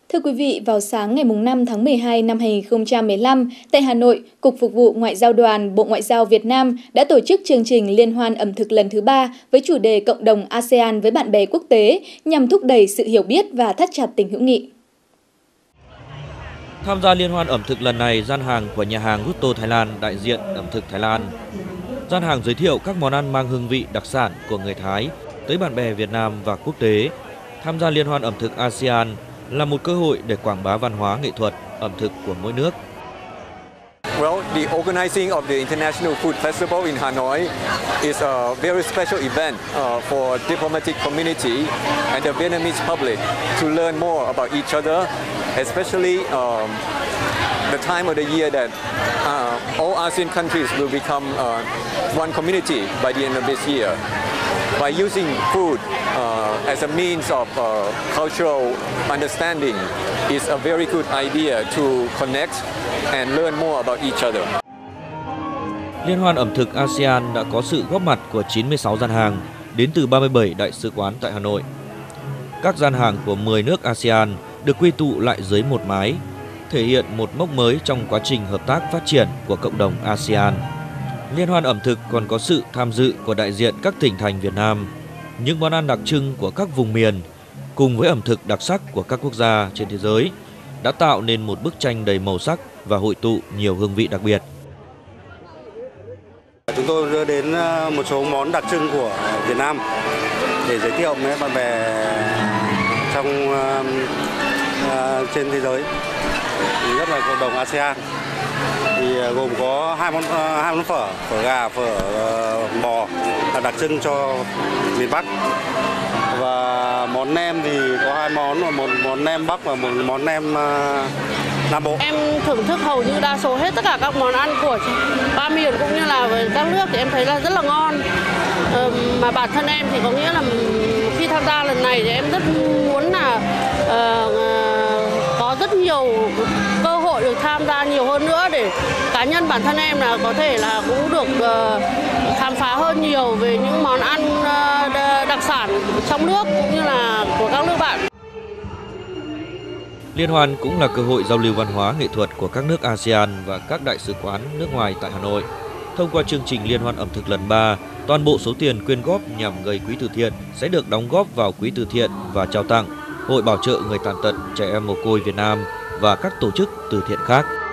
Thưa quý vị, vào sáng ngày 5 tháng 12 năm 2015, tại Hà Nội, Cục Phục vụ Ngoại giao đoàn Bộ Ngoại giao Việt Nam đã tổ chức chương trình Liên hoan ẩm thực lần thứ 3 với chủ đề Cộng đồng ASEAN với bạn bè quốc tế nhằm thúc đẩy sự hiểu biết và thắt chặt tình hữu nghị. Tham gia liên hoan ẩm thực lần này, gian hàng của nhà hàng Gusto Thái Lan đại diện ẩm thực Thái Lan. Gian hàng giới thiệu các món ăn mang hương vị đặc sản của người Thái tới bạn bè Việt Nam và quốc tế. Tham gia liên hoan ẩm thực ASEAN là một cơ hội để quảng bá văn hóa nghệ thuật, ẩm thực của mỗi nước. Well, the organizing of the International Food Festival in Hanoi is a very special event for diplomatic community and the Vietnamese public to learn more about each other, especially the time of the year that all ASEAN countries will become one community by the end of this year. By using food as a means of cultural understanding is a very good idea to connect and learn more about each other. Liên hoan ẩm thực ASEAN đã có sự góp mặt của 96 gian hàng đến từ 37 đại sứ quán tại Hà Nội. Các gian hàng của 10 nước ASEAN được quy tụ lại dưới một mái, thể hiện một mốc mới trong quá trình hợp tác phát triển của cộng đồng ASEAN. Liên hoan ẩm thực còn có sự tham dự của đại diện các tỉnh thành Việt Nam, những món ăn đặc trưng của các vùng miền cùng với ẩm thực đặc sắc của các quốc gia trên thế giới đã tạo nên một bức tranh đầy màu sắc và hội tụ nhiều hương vị đặc biệt. Chúng tôi đưa đến một số món đặc trưng của Việt Nam để giới thiệu với bạn bè trên thế giới, nhất là cộng đồng ASEAN. Thì gồm có hai món phở gà, phở bò là đặc trưng cho miền Bắc, và món nem thì có hai món, một món nem Bắc và một món nem Nam Bộ. Em thưởng thức hầu như đa số hết tất cả các món ăn của ba miền cũng như là với các nước thì em thấy là rất là ngon. Mà bản thân em thì có nghĩa là khi tham gia lần này thì em rất muốn là có rất nhiều cơ hội được tham gia nhiều hơn nữa để cá nhân bản thân em là có thể là cũng được khám phá hơn nhiều về những món ăn đặc sản trong nước cũng như là của các nước bạn. Liên hoan cũng là cơ hội giao lưu văn hóa nghệ thuật của các nước ASEAN và các đại sứ quán nước ngoài tại Hà Nội. Thông qua chương trình Liên hoan ẩm thực lần 3, toàn bộ số tiền quyên góp nhằm gây quỹ từ thiện sẽ được đóng góp vào quỹ từ thiện và trao tặng Hội Bảo trợ Người Tàn tật Trẻ Em Mồ Côi Việt Nam và các tổ chức từ thiện khác.